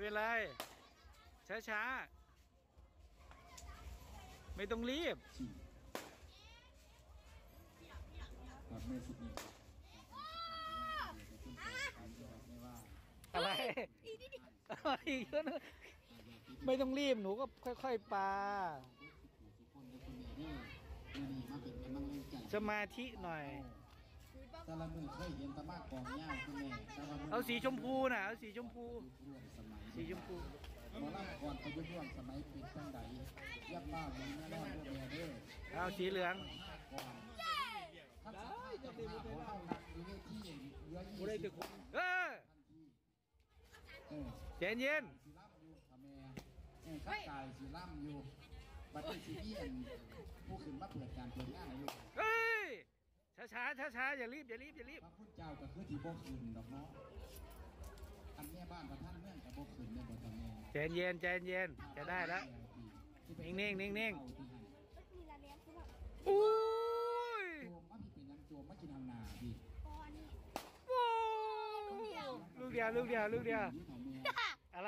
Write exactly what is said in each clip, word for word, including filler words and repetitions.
เป็นไรช้าช้าไม่ต้องรีบอะไรไม่ต้องรีบหนูก็ค่อยๆปาสมาธิหน่อยเอาสีชมพูน่ะเอาสีชมพูสีชมพูเอาสีเหลืองเออเย็นเย็นเฮ้ยช้าช้าช้าช้าอย่ารีบอย่ารีบอย่ารีบพระพุทธเจ้าก็คือที่โบขืนดอกเนาะอันแม่บ้านพระท่านเมื่อกับโบขืนในบ่ทำแม่ใจเย็นใจเย็นจะได้แล้วนิ่งนิ่งนิ่งนิ่งอุ้ยลูกเดียวลูกเดียวลูกเดียวอะไร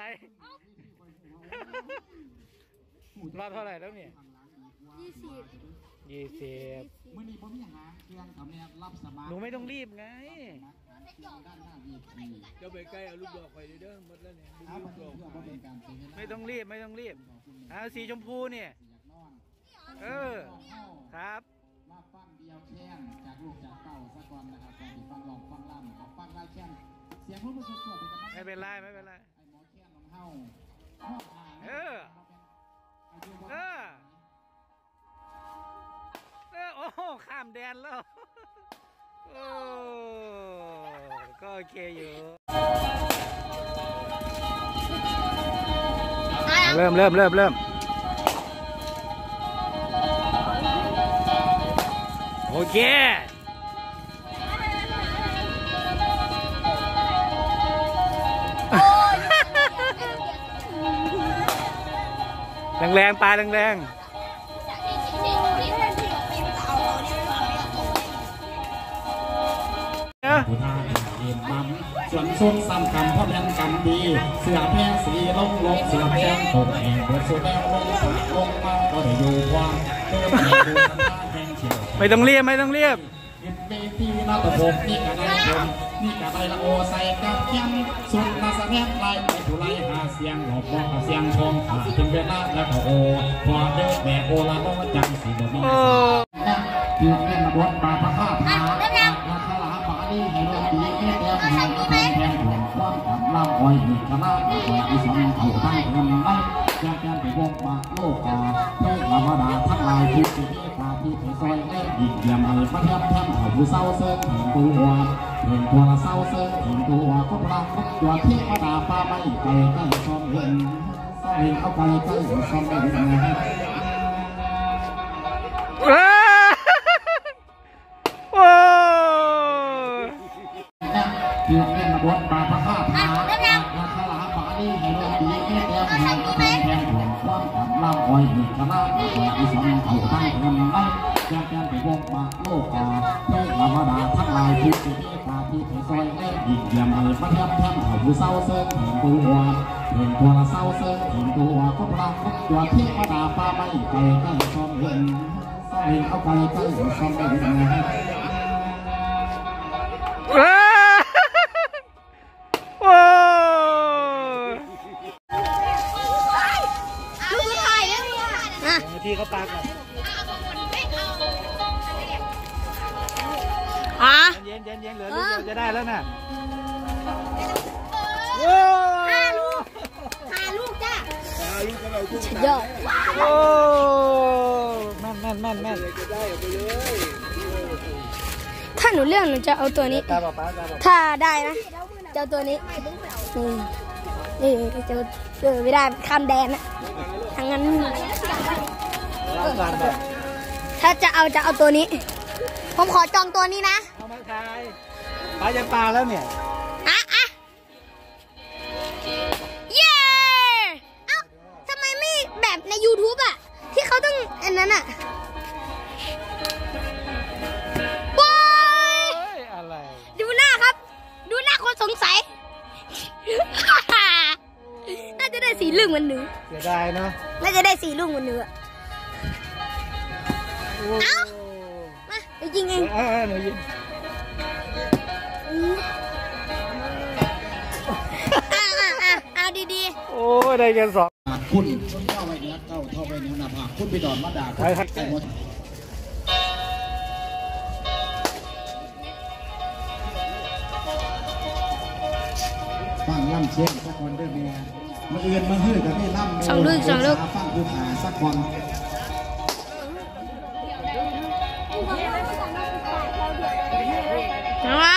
รอบเท่าไหร่แล้วเนี่ยยี่สิบยี่สิบหนูไม่ต้องรีบไงเดี๋ยวไปใกล้เอาลูกดอกไปเด้อหมดแล้วเนี่ยไม่ต้องรีบไม่ต้องรีบเอาสีชมพูเนี่ยเออครับมาฟังเดียวแค้นจากลูกจากเต้าสักวันนะครับฟังฟังลองฟังล่ำเอาฟังลายแค้นเสียงพูดพูดสดๆไม่เป็นไรไม่เป็นไรไอ้หมอแค้นของเฮาเออเออเออโอ้ข้ามแดนแล้วโอ้ก็โอเคอยู่เริ่มเริ่มเริ่มเริ่มโอเคแรงๆปลาแรงๆส่วนส้มซ้ำกันพ่อแม่กำดีเสือแพงสีลงลงเสือแพงตกแห่งบทสุดแล้วลงสาลงมาก็ได้อยู่ความไม่ต้องเรียบไม่ต้องเรียบเวทีนาตะบกนี่กระไดผมนี่กระไดละโอใส่กับแก้มสุดนาสะแนบลายไปถูไล่หาเสียงหลอกบอกเสียงชงขาถึงเวลาแล้วก็โอพอเดินแม่โอละโอจังสีบ่มีคือแม่บดปลาพระข้าพาราคาลาบาลีให้เรื่องดีแค่เดียวแทนแทนแทนหลวงความกำลังอ้อยมีกระลาอ้อยอีสองเขาตั้งเงินไล่แจ้งแจ้งไปวงมาโลกาเพื่อธรรมดาทั้งหลายที่ที่ตาที่ไปซอยเล่ยิ่งเยี่ยมเลยมาแทบแทบเขาผู้เศร้าเสิร์ฟถึงตัวถึงตัวละเศร้าเสิร์ฟถึงตัวก็พลังตัวที่มาดาปลาไม่ไกลใกล้ซ้อมเงินซ้อมเงินเอาไกลใกล้ซ้อมเงินโอ้คือแม่บดปลาพระข้าพาราคาลาบาลีให้เรื่องดีแค่เดียวแทนแทนแทนหลวงความกำลังอ้อยมีกระลาอ้อยอีสองเขาตั้งเงินไล่แจ้งแจ้งไปวงมาโลกาเพื่อธรรมดาทั้งหลายที่ที่ตาที่ไปซอยเล่ยิ่งเยี่ยมเลยมาแทบแทบเขาผู้เศร้าเสิร์ฟถึงตัวถึงตัวละเศร้าเสิร์ฟถึงตัวก็พลังตัวที่มาดาปลาไม่ไกลใกล้ซ้อมเงินซ้อมเงินเอาไกลใกล้ซ้อมเงินโอ้ที่เขาปากก่อนอ่ะเย็นเย็นเย็นเหลือลูกเดียวจะได้แล้วน่ะห้าลูกห้าลูกจ้ะสุดยอดโอ้แม่นแม่นแม่นแม่นถ้าหนูเลือกหนูจะเอาตัวนี้ถ้าได้นะจะเอาตัวนี้นี่นี่จะเจอไม่ได้ข้ามแดนนะทางนั้นถ้าจะเอาจะเอาตัวนี้ผมขอจองตัวนี้นะเอามาขายปลาจะปลาแล้วเนี่ยอ่ะอ่ะเย้เอ้าทำไมไม่แบบใน ยูทูบ อ่ะที่เขาต้องอันนั้นอ่ะบอยอะไรดูหน้าครับดูหน้าคนสงสัยสี่ลูกเหมือนหนูเสียดายเนาะน่าจะได้สี่ลูกเหมือนหนูอะโอ้เอ้า มาไปยิงเองเออหนูยิงอ่ะอ่ะอ่ะเอาดีโอ้ได้กันสองคุณเข้าไปเนี้ยเข้าเข้าไปเนี้ยนะพาคุณไปดอนมาด่าใส่หมดฟังล่ำเชียงสักคนด้วยเมียมาเอือนมาฮื้อกับพี่ล่ำฟังกูหาสักคนๆเอาวะ